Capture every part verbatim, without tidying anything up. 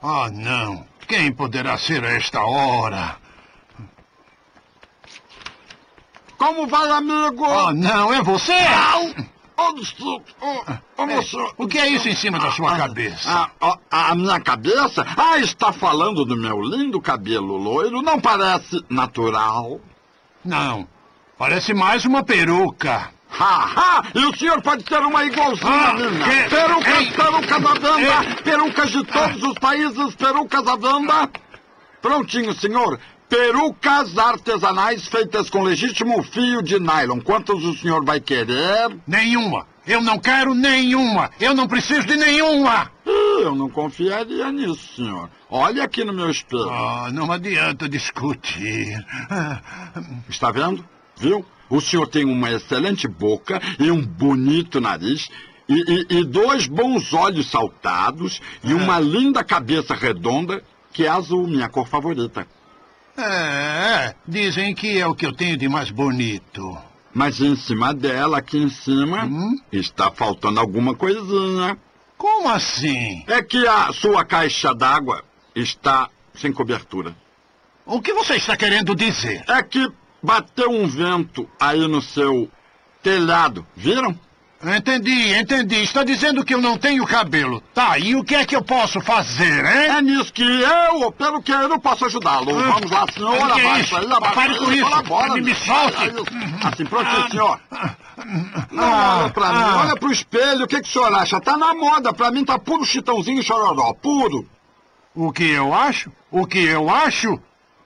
Ah, não. Quem poderá ser a esta hora? Como vai, amigo? Ah, não, é você? Não! Oh, oh, é, o que é isso em cima da sua cabeça? A, a, a minha cabeça? Ah, está falando do meu lindo cabelo loiro. Não parece natural? Não. Parece mais uma peruca. Ha, ha! E o senhor pode ter uma igualzinha ah, a minha. Que... Perucas, Ei, perucas à venda. Ei. Perucas de todos os países, perucas à venda. Prontinho, senhor. Perucas artesanais feitas com legítimo fio de nylon. Quantos o senhor vai querer? Nenhuma. Eu não quero nenhuma. Eu não preciso de nenhuma. Eu não confiaria nisso, senhor. Olha aqui no meu espelho. Ah, não adianta discutir. Está vendo? Viu? O senhor tem uma excelente boca e um bonito nariz e, e, e dois bons olhos saltados e uma linda cabeça redonda que é azul, minha cor favorita. É, dizem que é o que eu tenho de mais bonito. Mas em cima dela, aqui em cima, hum? está faltando alguma coisinha. Como assim? É que a sua caixa d'água está sem cobertura. O que você está querendo dizer? É que bateu um vento aí no seu telhado, viram? Entendi, entendi. Está dizendo que eu não tenho cabelo. Tá, e o que é que eu posso fazer, hein? É nisso que eu, pelo que eu, posso ajudá-lo. Ah, vamos lá, senhora. Que abaixa isso? aí, abaixa Pare aí, com isso. Colabora, me, me solte. Assim, pronto, senhor. Não, ah, olha pra ah, mim, olha pro espelho. O que, que o senhor acha? Tá na moda. Pra mim tá puro chitãozinho e chororó. Puro. O que eu acho? O que eu acho?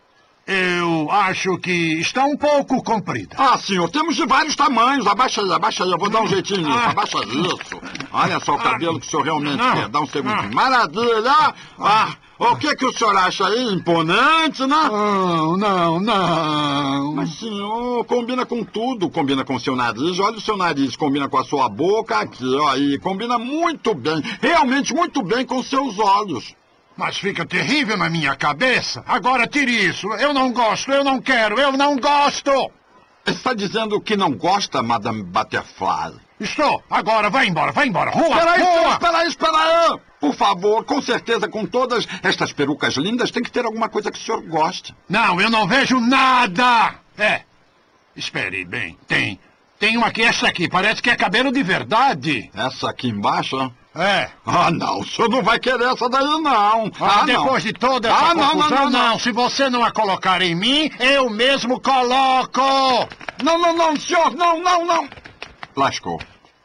Eu acho que está um pouco comprida. Ah, senhor, temos de vários tamanhos. Abaixa aí, abaixa aí. Eu vou dar um jeitinho nisso. Abaixa isso. Olha só o cabelo que o senhor realmente quer. Dá um segundinho. Maravilha. Ah, o que que o senhor acha aí? Imponente, né? Não, não, não. Mas, senhor, combina com tudo. Combina com o seu nariz. Olha o seu nariz. Combina com a sua boca aqui, ó. E combina muito bem. Realmente muito bem com os seus olhos. Mas fica terrível na minha cabeça. Agora tire isso. Eu não gosto, eu não quero, eu não gosto. Está dizendo que não gosta, Madame Butterfly? Estou. Agora vai embora, vai embora. Rua, espera aí, rua. espera aí, espera aí. Por favor, com certeza, com todas estas perucas lindas, tem que ter alguma coisa que o senhor goste. Não, eu não vejo nada. É. Espere bem. Tem. Tem uma aqui, essa aqui. Parece que é cabelo de verdade. Essa aqui embaixo, ó. É. Ah, não, o senhor não vai querer essa daí, não. Ah, ah depois não. de toda essa ah, não, confusão, não, não, não, não. Se você não a colocar em mim, eu mesmo coloco. Não, não, não, senhor, não, não, não. Lascou.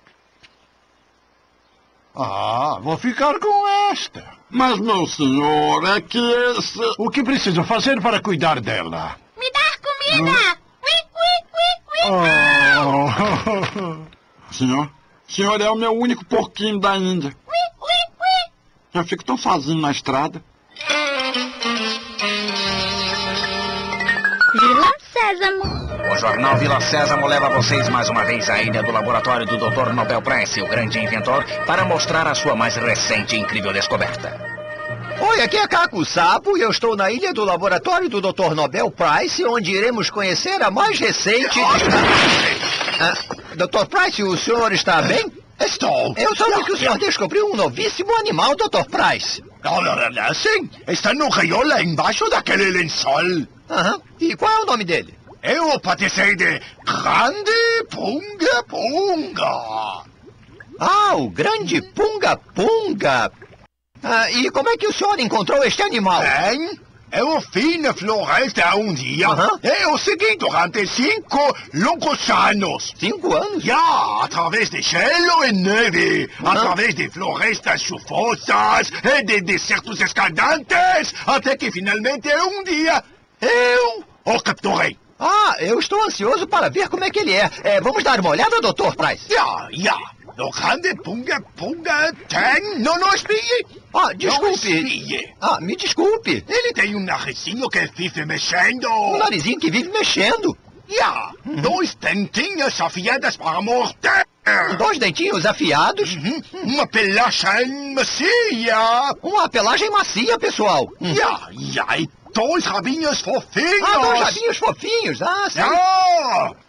Ah, vou ficar com esta. Mas, meu senhor, é que esse... O que preciso fazer para cuidar dela? Me dar comida! Ui, ui, ui, ui, oh. Senhor? O senhor é o meu único porquinho da Índia. Ui, ui, ui. Eu fico tão sozinho na estrada. Vila Sésamo. O jornal Vila Sésamo leva vocês mais uma vez à ilha do laboratório do doutor Nobel Price, o grande inventor, para mostrar a sua mais recente e incrível descoberta. Oi, aqui é Caco Sapo e eu estou na ilha do laboratório do doutor Nobel Price, onde iremos conhecer a mais recente... Ah, doutor Price, o senhor está bem? Estou. Eu soube que o senhor descobriu um novíssimo animal, doutor Price. Sim, está no rio lá embaixo daquele lençol. Aham. E qual é o nome dele? Eu batizei de Grande Punga Punga. Ah, o Grande Punga Punga. Ah, e como é que o senhor encontrou este animal? Bem, eu fui na floresta um dia. Uh-huh. E o segui durante cinco longos anos. Cinco anos? Já, através de gelo e neve, uh-huh. através de florestas chufosas e de desertos escaldantes, até que finalmente um dia eu o capturei. Ah, eu estou ansioso para ver como é que ele é. é vamos dar uma olhada, doutor Price? Já, já. O Grande Punga Punga tem... Não, não espie. Ah, desculpe. Não espie. Ah, me desculpe. Ele tem um narizinho que vive mexendo. Um narizinho que vive mexendo? Já. Uhum. Dois dentinhos afiados para morder. Dois dentinhos afiados? Uhum. Uma pelagem macia. Uma pelagem macia, pessoal. Já, já. E dois rabinhos fofinhos. Ah, dois rabinhos fofinhos. Ah, sim. Ah,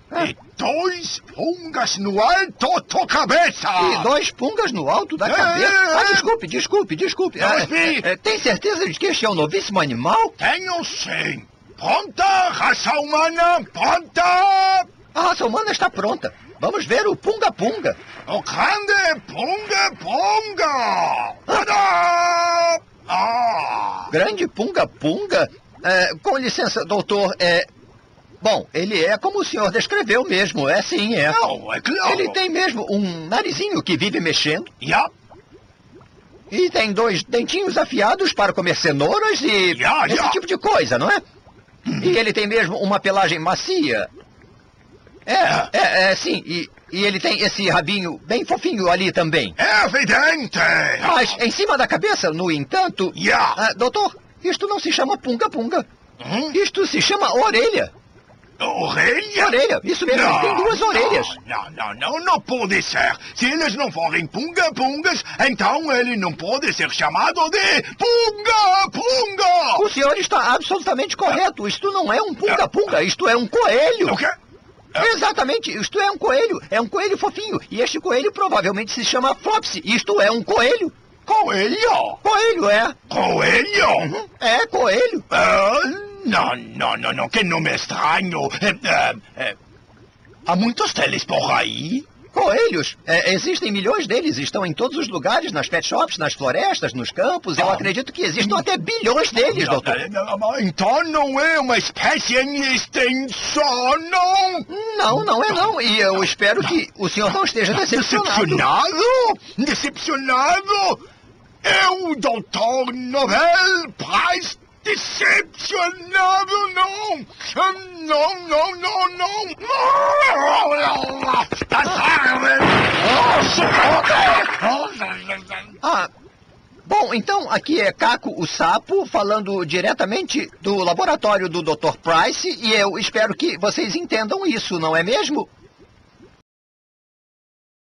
E dois pungas no alto da cabeça. E dois pungas no alto da É, cabeça. é, Ah, é. desculpe, desculpe, desculpe. Não, Ah, espere. é, tem certeza de que este é o novíssimo animal? Tenho sim. Pronta, raça humana, pronta! A raça humana está pronta. Vamos ver o punga-punga. O grande punga punga! Tadá! Ah! Grande punga-punga? É, com licença, doutor, é... Bom, ele é como o senhor descreveu mesmo, é sim, é. Não, é claro. Ele tem mesmo um narizinho que vive mexendo. Ja, E tem dois dentinhos afiados para comer cenouras e Ya, esse ya. tipo de coisa, não é? E ele tem mesmo uma pelagem macia. É, é, é, sim. E, e ele tem esse rabinho bem fofinho ali também. evidente! Mas em cima da cabeça, no entanto... Ya. Ah, doutor, isto não se chama punga-punga. Hum? Isto se chama orelha. Orelha? Orelha, isso mesmo, ele tem duas orelhas. Não, não, não, não pode ser. Se eles não forem punga-pungas, então ele não pode ser chamado de punga-punga! O senhor está absolutamente correto. Isto não é um punga-punga, isto é um coelho. O quê? Exatamente, isto é um coelho. É um coelho fofinho. E este coelho provavelmente se chama Flopsy. Isto é um coelho. Coelho? Coelho, é. Coelho? É, coelho. Ah, não, não, não, não, que nome estranho. É, é, é. Há muitos deles por aí? Coelhos. É, existem milhões deles. Estão em todos os lugares, nas pet shops, nas florestas, nos campos. Eu Ah. acredito que existam até bilhões deles, Não, doutor. não, não, então não é uma espécie em extinção, não? Não, não é não. E eu espero que o senhor não esteja decepcionado. Decepcionado? Decepcionado? Eu, doutor Nobel Prize, decepcionado, não! Não, não, não, não! Ah, bom, então aqui é Caco, o sapo, falando diretamente do laboratório do doutor Price, e eu espero que vocês entendam isso, não é mesmo?